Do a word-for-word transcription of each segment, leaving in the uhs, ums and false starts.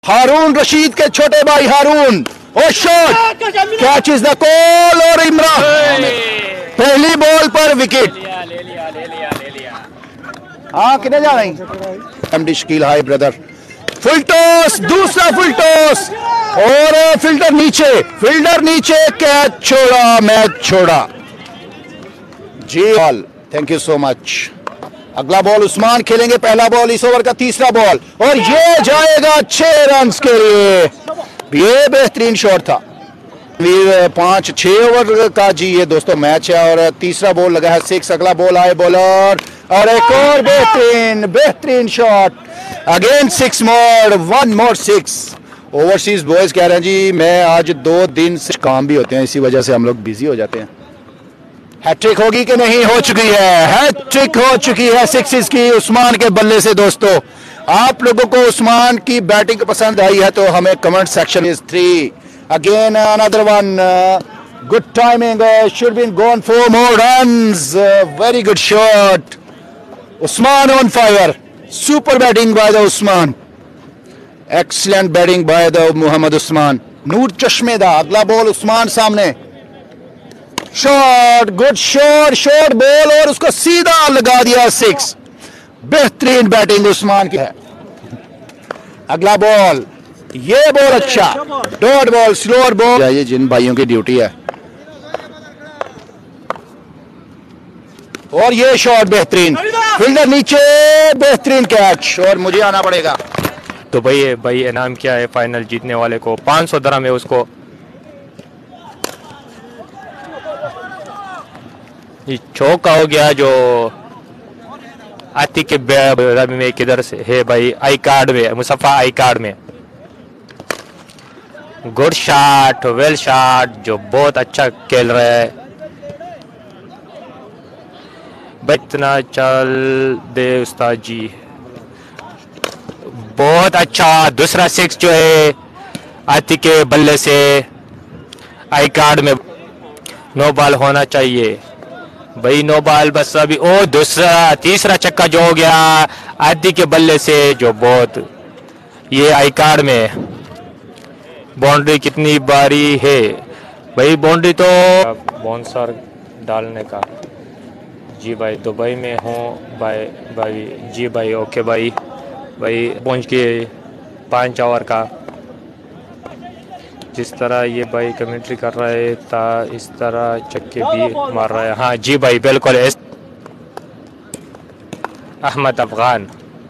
हारून रशीद के छोटे भाई हारून। और shot, catch is the call और इमरान पहली बॉल पर विकेट। हाँ कितने जा रही MD Shakeel, hi brother. Full toss, दूसरा फुल टॉस और फील्डर नीचे, फील्डर नीचे, कैच छोड़ा, मैच छोड़ा जी। Ball, thank you so much. अगला बॉल उस्मान खेलेंगे, पहला बॉल इस ओवर का तीसरा बॉल और ये जाएगा छह रन के लिए। ये बेहतरीन शॉट था। पांच छह ओवर का जी ये दोस्तों मैच है और तीसरा बॉल लगा है सिक्स। अगला बॉल आए बॉलर और एक और बेहतरीन बेहतरीन shot, again six more, one more six. Overseas boys कह रहे हैं जी मैं आज दो दिन से काम भी होते हैं, इसी वजह से हम लोग बिजी हो जाते हैं। हैट्रिक होगी कि नहीं? हो चुकी है, हैट्रिक हो चुकी है सिक्सेस की उस्मान के बल्ले से। दोस्तों आप लोगों को उस्मान की बैटिंग पसंद आई है तो हमें comment section is three again another one, good timing, should been gone four more runs, very good shot, Usman on fire, super batting by the Usman, excellent batting by the Mohammad Usman. Noor चश्मेदा, अगला बॉल उस्मान सामने, shot, good shot, shot ball और उसको सीधा लगा दिया six. बेहतरीन batting Usman की है। अगला बॉल, ये बॉल अच्छा, डॉट बॉल, स्लोअर बॉल, ये जिन भाइयों की ड्यूटी है। और ये शॉट बेहतरीन, फील्डर नीचे, बेहतरीन कैच और मुझे आना पड़ेगा। तो भाई भाई इनाम क्या है फाइनल जीतने वाले को? पाँच सौ दरम है उसको। ये चौका हो गया जो आती के रबी में किधर से है भाई? आई कार्ड में, मुसफ़ा आई कार्ड में। गुड शॉट, वेल शॉट, जो बहुत अच्छा खेल रहा है। इतना चल दे उस्ताद जी, बहुत अच्छा। दूसरा सिक्स जो है आती के बल्ले से आई कार्ड में। नो बॉल होना चाहिए भाई, नो बॉल बस अभी। ओ दूसरा तीसरा छक्का जो हो गया आदि के बल्ले से, जो बहुत ये आई कार्ड में। बाउंड्री कितनी बारी है भाई? बाउंड्री तो बाउंसर डालने का जी भाई। दुबई में हूँ भाई भाई जी भाई, ओके भाई। भाई पहुँच के पाँच ओवर का जिस तरह ये भाई कमेंट्री कर रहा है था इस तरह चक्के भी मार रहा है। हाँ जी भाई बिल्कुल। अहमद अफगान,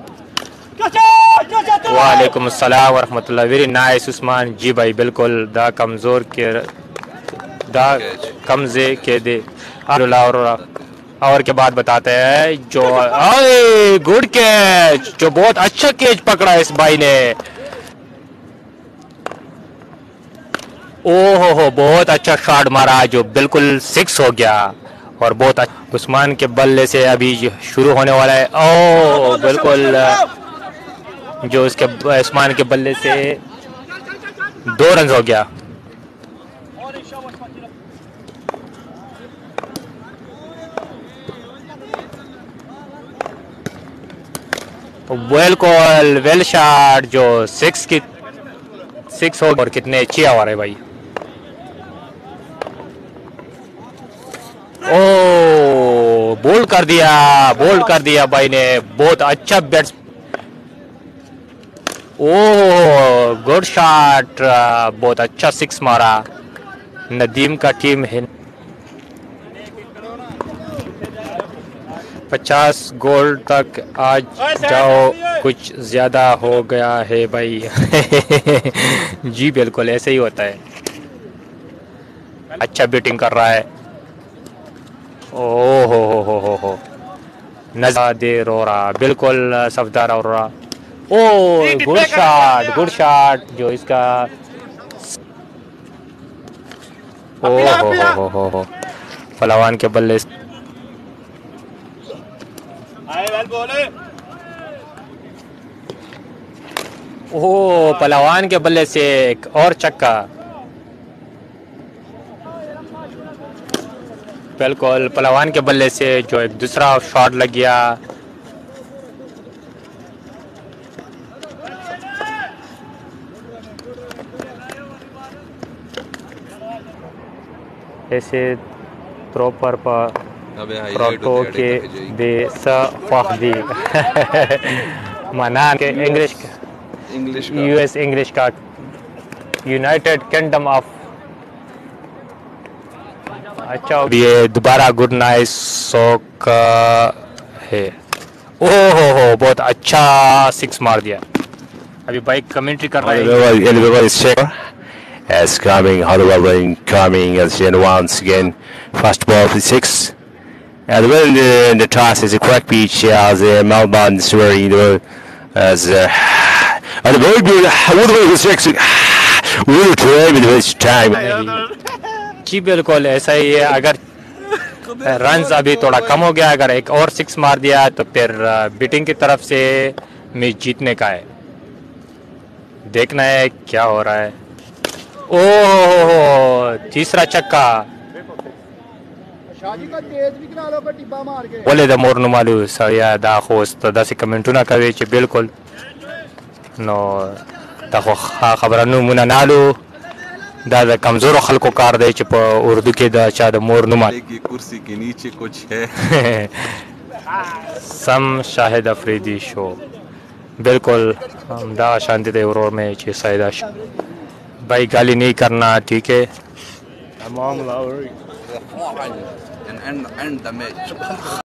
वालेकुम अस्सलाम वरहमतुल्लाह, वेरी नाइस उस्मान जी भाई बिल्कुल। दा कमज़ोर के दा कमजे के दे और और के बाद बताते हैं जो गुड कैच, जो बहुत अच्छा कैच पकड़ा इस भाई ने। ओहो हो, बहुत अच्छा शॉट मारा जो बिल्कुल सिक्स हो गया और बहुत अच्छा उस्मान के बल्ले से अभी शुरू होने वाला है। ओह बिल्कुल, जो उसके उस्मान के बल्ले से दो रन हो गया। वेल कॉल, वेल शॉट, जो सिक्स की सिक्स हो। और कितने अच्छी ओवर है भाई। ओ बोल्ड कर दिया, बोल्ड कर दिया भाई ने, बहुत अच्छा बैट्स। ओह गुड शॉट, बहुत अच्छा सिक्स मारा। नदीम का टीम है। पचास गोल तक आज जाओ, कुछ ज्यादा हो गया है भाई। जी बिल्कुल ऐसे ही होता है। अच्छा बैटिंग कर रहा है। ओ हो हो हो हो हो नज़ा दे रो रहा, बिल्कुल सफदार हो रहा। ओ गुड शॉट, गुड शॉट, जो इसका ओ हो हो हो हो हो पहलवान के बल्ले। ओह पहलवान के बल्ले से एक और छक्का। बिल्कुल पहलवान के बल्ले से जो एक दूसरा शॉट लग गया। ऐसे proper pa proto ke de sa fahdi mana के English English U S English का United Kingdom of अच्छा ये दोबारा गुड नाइट शौक है। ओह हो हो बहुत अच्छा सिक्स मार दिया। अभी बाइक कमेंट्री कर रहा है। As coming, hovering, coming as in once again, first ball for six. And when the, the toss is a quick pitch as uh, Melbourne is very, you know, as uh, and the ball goes, what the way six, we'll try with this time. जी बिल्कुल ऐसा ही है। अगर runs अभी थोड़ा कम हो गया, अगर एक और सिक्स मार दिया तो फिर बीटिंग की तरफ से मैच जीतने का है। देखना है क्या हो रहा है। ओह तीसरा छक्का बोले द मोर नुमालू सया दा होस्ट दा से कमेंटuna कवे चे बिल्कुल नो ता खबरनु मुना नालू दा दा कमजोर खलको कार दे चे उर्दू के दा चा द मोर नुमाल की कुर्सी के नीचे कुछ है। सम शाहिद अफरीदी शो बिल्कुल हम दा शांति दे उरोर में चे साइदा भाई गाली नहीं करना ठीक है। and end end the match